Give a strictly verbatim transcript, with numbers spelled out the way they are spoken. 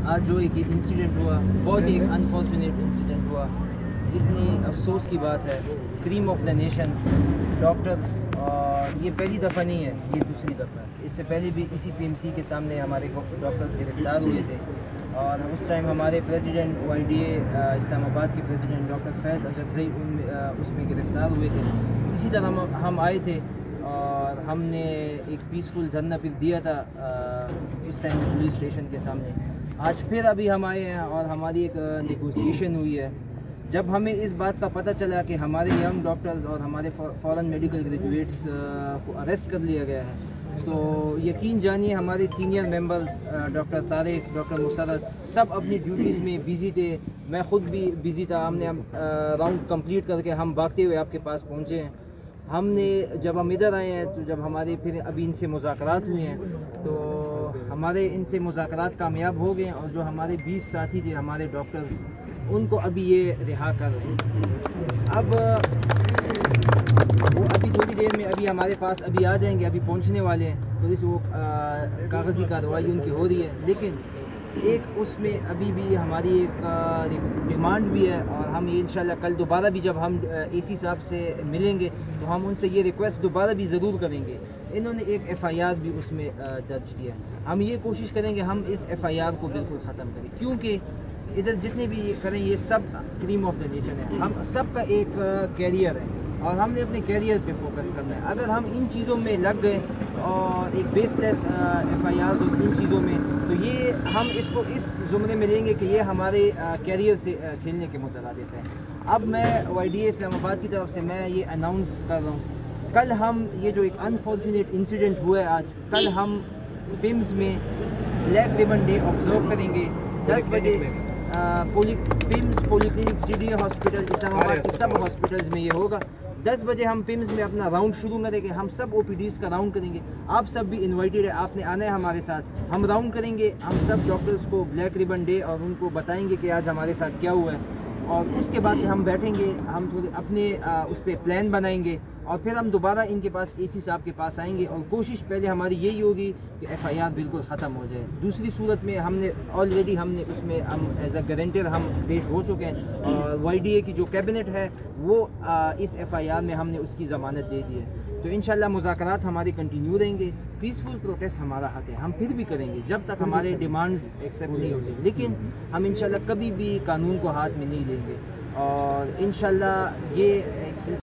آج جو ایک انسیڈنٹ ہوا بہت ہی ایک انفارچونیٹ انسیڈنٹ ہوا، اتنی افسوس کی بات ہے۔ Cream of the nation doctors, اور یہ پہلی دفعہ نہیں ہے، یہ دوسری دفعہ ہے۔ اس سے پہلے بھی اسی پی ایم سی کے سامنے ہمارے ڈاکٹرز گرفتار ہوئے تھے، اور اس ٹائم ہمارے president O I D A Islamabad کے پریزیڈنٹ ڈاکٹر فیض اجرزئی اس میں گرفتار ہوئے تھے۔ اسی طرح ہم آئے تھے اور ہم نے ایک پیسفل دھرنا پھر دیا تھا اس ٹائم پولیس اسٹیشن کے سامنے۔ آج پھر ابھی ہم آئے ہیں اور ہماری ایک نیگوسیشن ہوئی ہے۔ جب ہمیں اس بات کا پتہ چلا کہ ہمارے ینگ ڈاکٹرز اور ہمارے فورن میڈیکل گریجویٹس کو اریسٹ کر لیا گیا ہے، تو یقین جانیے ہمارے senior members doctor Tariq, doctor Musarrat سب اپنی ڈیوٹیز میں بیزی تھے، میں خود بھی بیزی تھا۔ ہم نے راؤنڈ کمپلیٹ کر کے ہم بھاگتے ہوئے آپ کے پاس پہنچے ہیں۔ ہم نے جب ہم ادھر آئے ہیں تو جب ہمارے پھر ابھی ان سے مذاکرات ہوئے ہیں تو ہمارے ان سے مذاکرات کامیاب ہو گئے ہیں، اور جو ہمارے بیس ساتھی تھے ہمارے ڈاکٹرز، ان کو ابھی یہ رہا کر رہے ہیں۔ اب وہ ابھی تھوڑی دیر میں ابھی ہمارے پاس ابھی آ جائیں گے، ابھی پہنچنے والے ہیں، تھوڑی سی وہ کاغذی کارروائی ان کی ہو رہی ہے، لیکن ایک اس میں ابھی بھی ہماری ایک ڈیمانڈ بھی ہے، اور ہم یہ انشاءاللہ کل دوبارہ بھی جب ہم اے سی صاحب سے ملیں گے تو ہم ان سے یہ ریکویسٹ دوبارہ بھی ضرور کریں گے۔ انہوں نے ایک ایف آئی آر بھی اس میں درج کیا ہے، ہم یہ کوشش کریں گے ہم اس ایف آئی آر کو بالکل ختم کریں، کیونکہ ادھر جتنے بھی یہ کریں یہ سب کریم آف دا نیشن ہے، ہم سب کا ایک کیریئر ہے اور ہم نے اپنے کیریئر پہ فوکس کرنا ہے۔ اگر ہم ان چیزوں میں لگ گئے اور ایک بیس لیس ایف آئی آر اور ان چیزوں میں، تو یہ ہم اس کو اس زمرے میں لیں گے کہ یہ ہمارے کیریئر سے کھیلنے کے مترادف ہے۔ اب میں او آئی ڈی اے اسلام آباد کی طرف سے میں یہ اناؤنس کر رہا ہوں، کل ہم یہ جو ایک انفارچونیٹ انسیڈنٹ ہوا ہے آج، کل ہم پمز میں بلیک ریبن ڈے آبزرو کریں گے دس بجے۔ Poly PIMS polyclinic C D A hospital Islamabad کے سب ہاسپٹلز میں یہ ہوگا۔ دس بجے ہم پمز میں اپنا راؤنڈ شروع کریں گے، ہم سب او پی ڈیز کا راؤنڈ کریں گے۔ آپ سب بھی انوائٹیڈ ہے، آپ نے آنا ہے ہمارے ساتھ، ہم راؤنڈ کریں گے، ہم سب ڈاکٹرز کو بلیک ریبن ڈے اور ان کو بتائیں گے کہ آج ہمارے ساتھ کیا ہوا ہے، اور اس کے بعد سے ہم بیٹھیں گے، ہم تھوڑے اپنے اس پہ پلان بنائیں گے، اور پھر ہم دوبارہ ان کے پاس اے سی صاحب کے پاس آئیں گے، اور کوشش پہلے ہماری یہی ہوگی کہ ایف آئی آر بالکل ختم ہو جائے۔ دوسری صورت میں ہم نے آلریڈی ہم نے اس میں ہم ایز اے گارنٹر ہم پیش ہو چکے ہیں، اور وائی ڈی اے کی جو کیبنٹ ہے وہ اس ایف آئی آر میں ہم نے اس کی ضمانت دے دی ہے۔ تو انشاءاللہ مذاکرات ہمارے کنٹینیو رہیں گے، پیسفل پروٹیسٹ ہمارا حق ہے، ہم پھر بھی کریں گے جب تک ہمارے ڈیمانڈز ایکسیپٹ نہیں ہوتے، لیکن ہم انشاءاللہ کبھی بھی قانون کو ہاتھ میں نہیں لیں گے، اور انشاءاللہ یہ ایک